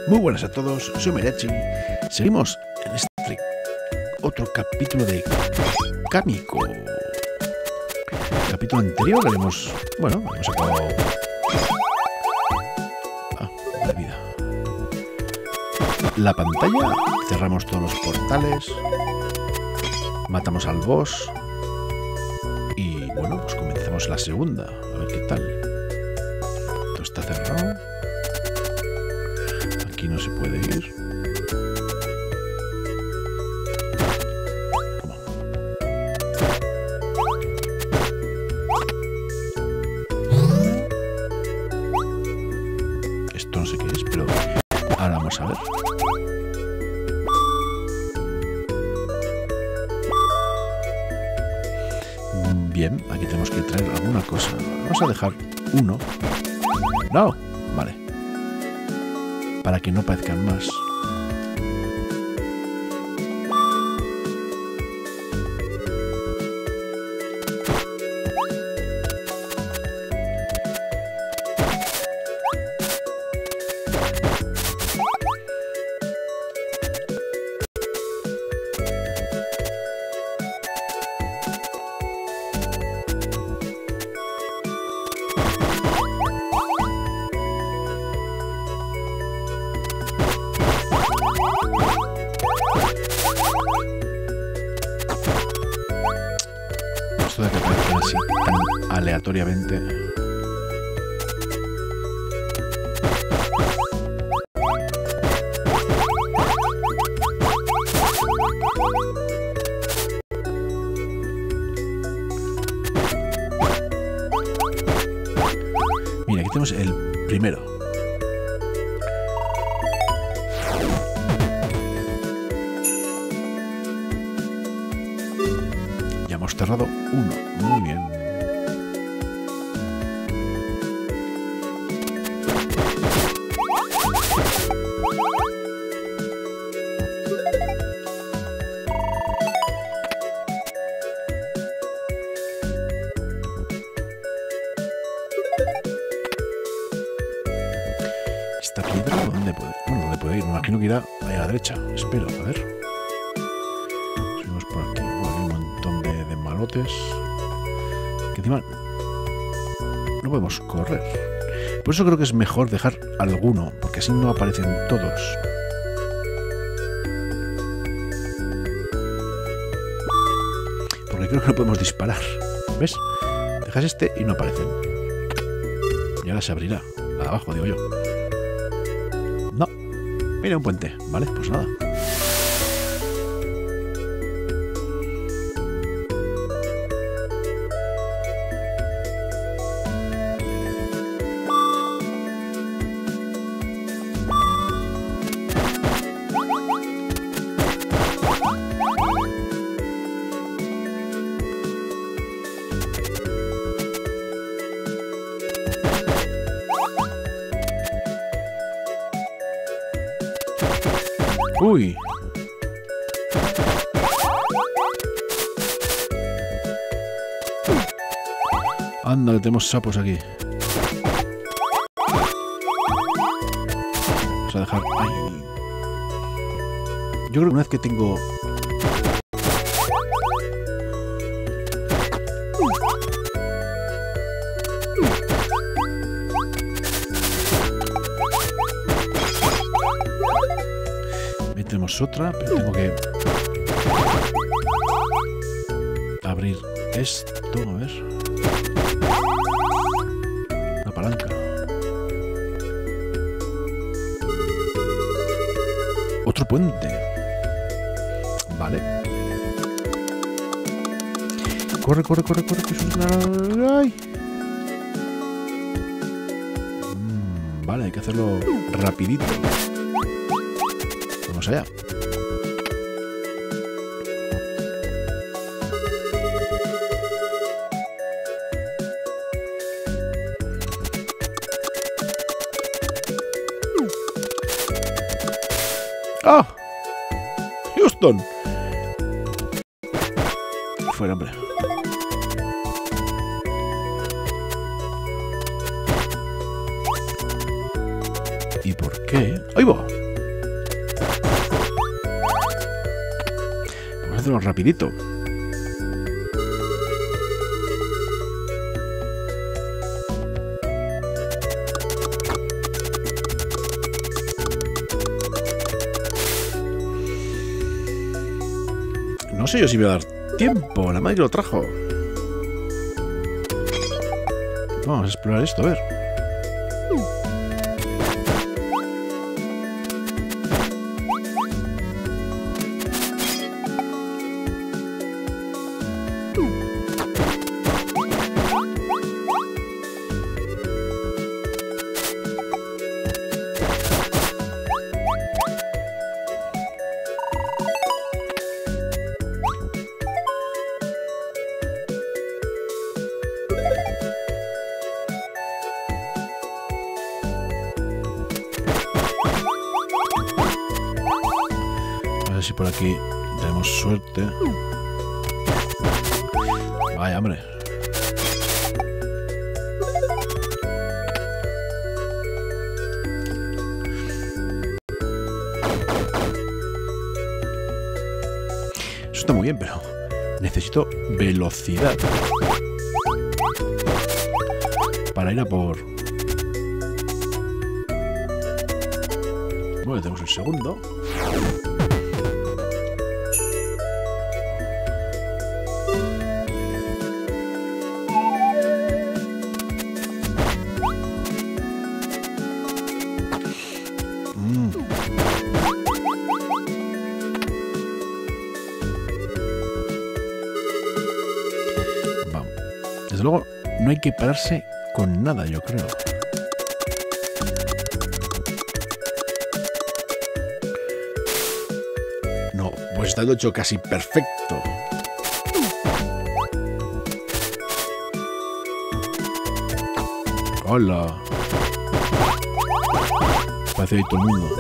Muy buenas a todos, soy Mirachi. Seguimos en este otro capítulo de Kamiko. El capítulo anterior lo hemos... Bueno, hemos sacado... la vida. La pantalla, cerramos todos los portales, matamos al boss y bueno, pues comenzamos la segunda. A ver qué tal. Esto está cerrado. Aquí no se puede ir. ¿Cómo? Esto no sé qué es, pero ahora vamos a ver. Bien, aquí tenemos que traer alguna cosa. Vamos a dejar uno. No, vale. Para que no parezcan más. Esto de que aparezcan así tan aleatoriamente. Mira, aquí tenemos el primero. Ya hemos cerrado uno. Muy bien. ¿Esta piedra dónde puede ir? Bueno, ¿dónde puede ir? Me imagino que irá ahí a la derecha. Espero, a ver. Subimos por aquí. Bueno, hay un montón de malotes. Que encima no podemos correr. Por eso creo que es mejor dejar alguno, porque así no aparecen todos. Porque creo que no podemos disparar. ¿Ves? Dejas este y no aparecen. Y ahora se abrirá. La de abajo, digo yo. No. Mira, un puente. Vale, pues nada. Uy. Anda, que tenemos sapos aquí. Vamos a dejar... Ay. Yo creo que una vez que tengo... Tenemos otra, pero tengo que abrir esto, a ver. Una palanca. Otro puente. Vale. Corre, corre, corre, corre. ¡Ay! Vale, hay que hacerlo rapidito. Vamos allá. ¡Ah! ¡Houston! Fuera, hombre. ¿Y por qué? ¡Ahí va! Vamos a hacerlo rapidito. No sé yo si voy a dar tiempo. La madre que lo trajo. Vamos a explorar esto, a ver. A ver si por aquí tenemos suerte. Vaya, hombre. Eso está muy bien, pero necesito velocidad para ir a por... Bueno, tenemos el segundo. Vamos. Desde luego, no hay que pararse con nada, yo creo. No, pues está hecho casi perfecto. Hola. Parece ahí todo el mundo.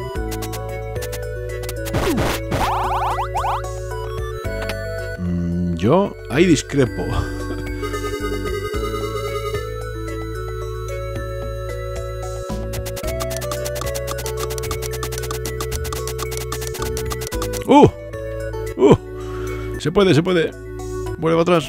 Yo ahí discrepo. Se puede, se puede. Vuelve atrás.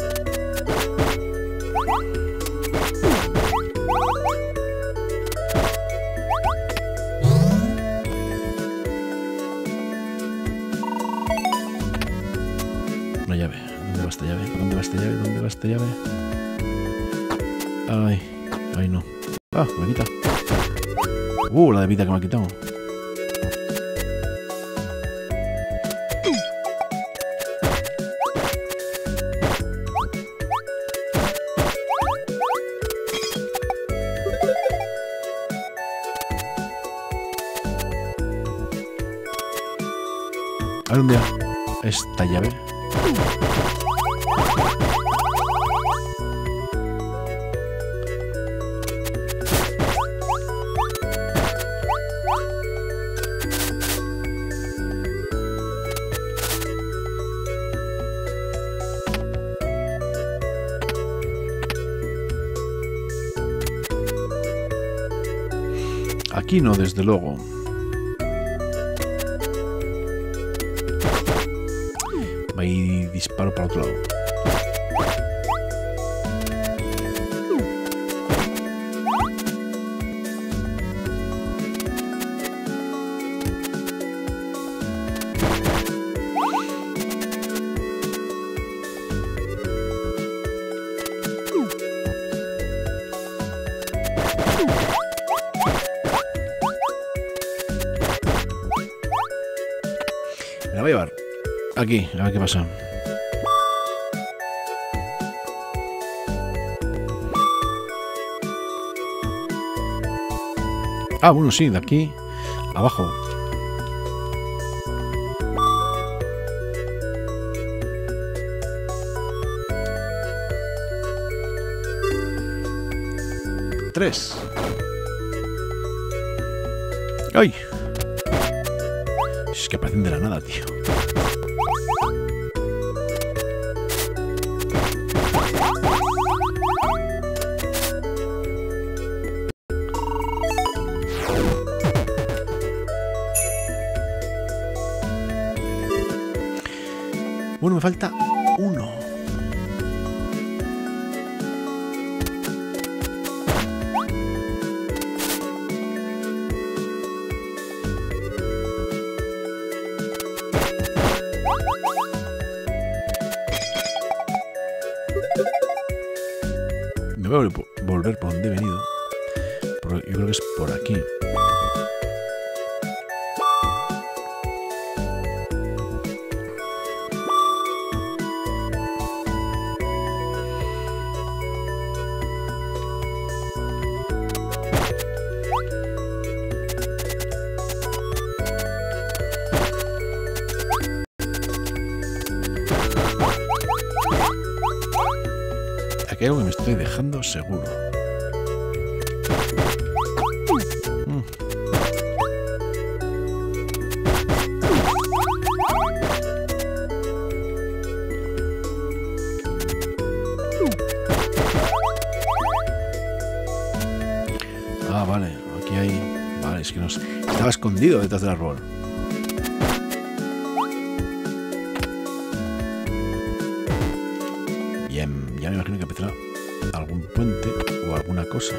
Una llave. ¿Dónde va esta llave? ¿Dónde va esta llave? ¿Dónde va esta llave? Ay, ay no. Ah, me quita. La de vida que me ha quitado. A ver dónde va esta llave. Aquí no, desde luego. Y disparo para otro lado. Me la voy a llevar aquí, a ver qué pasa. Ah, bueno, sí, de aquí abajo. Tres. ¡Ay! Es que aparecen de la nada, tío. Bueno, me falta uno. Me voy a volver por donde he venido. Yo creo que es por aquí. Aquí hay algo que me estoy dejando seguro. Ah, vale, aquí hay... Vale, es que estaba escondido detrás del árbol. Bien, ya me imagino que empezará algún puente o alguna cosa.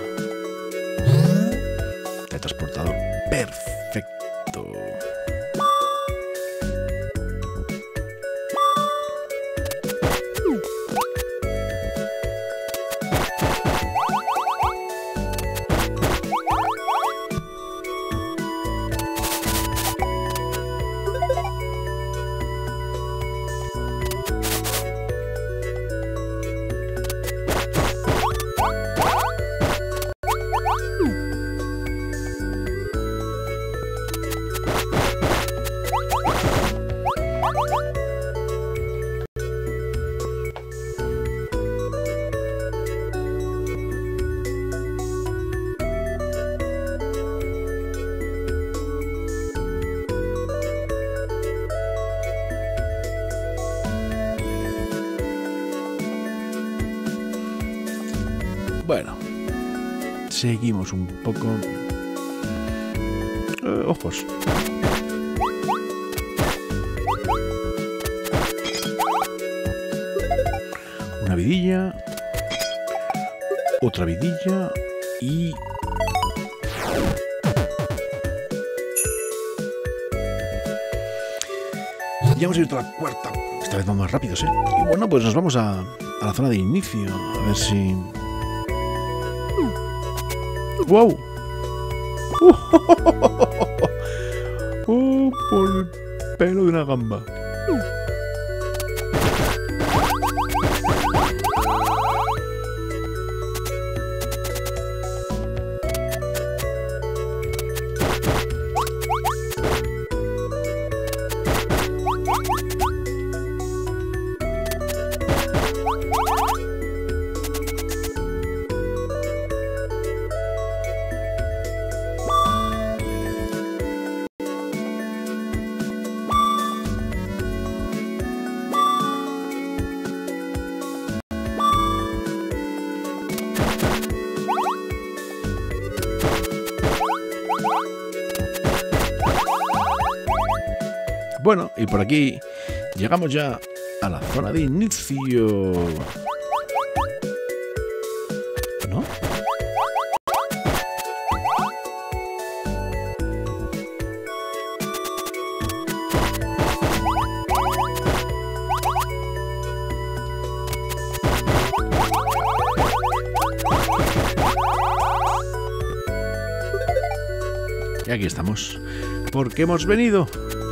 Teletransportador. Perfecto. Bueno, seguimos un poco. Ojos. Una vidilla. Otra vidilla. Y... ya hemos ido a la cuarta. Esta vez vamos más rápidos, ¿eh? Y bueno, pues nos vamos a la zona de inicio. A ver si... ¡Wow! ¡Oh! Por el pelo de una gamba. Bueno, y por aquí llegamos ya a la zona de inicio. ¿No? Y aquí estamos. ¿Por qué hemos venido?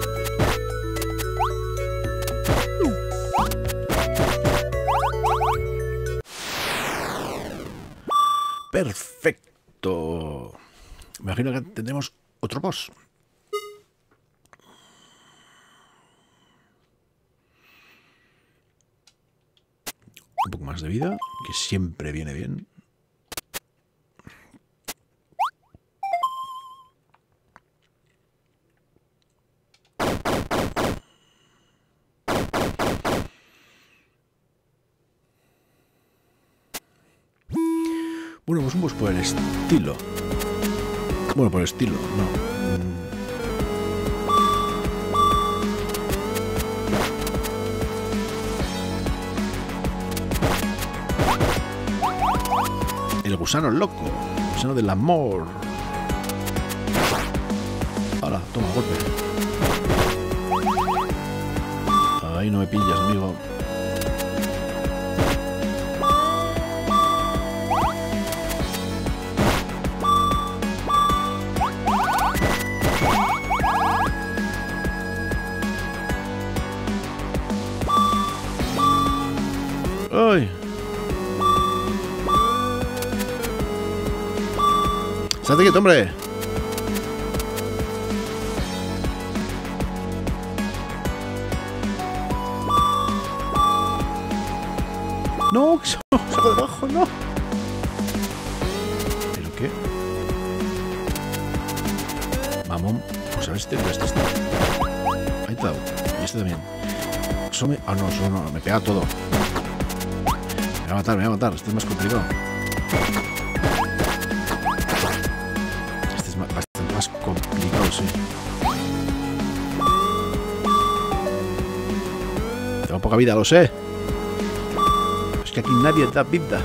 Perfecto. Me imagino que tendremos otro boss. Un poco más de vida, que siempre viene bien. Bueno, pues un boss por el estilo. Bueno, por el estilo, no. gusano loco. Gusano del amor. Hala, toma, golpe. Ahí no me pillas, amigo. ¡Ay! ¡Estate quieto, hombre! ¡No! ¡Saco debajo! ¡No! ¿Pero qué? Mamón. Pues a ver si te cuesta esto. Ahí está. Y este también. Eso me... Ah, no, eso no. Me pega todo. Me va a matar. Este es más complicado. Este es bastante más complicado, sí. Tengo poca vida, lo sé. Es que aquí nadie da vida.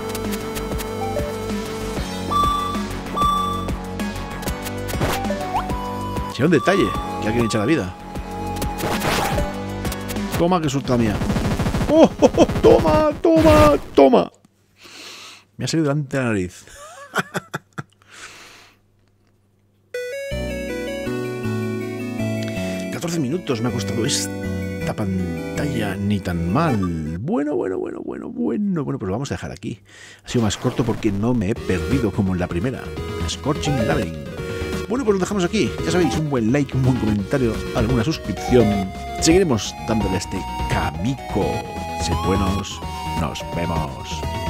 Si hay un detalle, que alguien echa la vida. Toma, que suelta mía. ¡Oh, oh, oh! ¡Toma, toma, toma! Me ha salido delante de la nariz. $14 minutos me ha costado esta pantalla, ni tan mal. Bueno, pues lo vamos a dejar aquí. Ha sido más corto porque no me he perdido como en la primera. Scorching Labyrinth. Bueno, pues lo dejamos aquí. Ya sabéis, un buen like, un buen comentario, alguna suscripción. Seguiremos dándole este Kamiko. Sed buenos, nos vemos.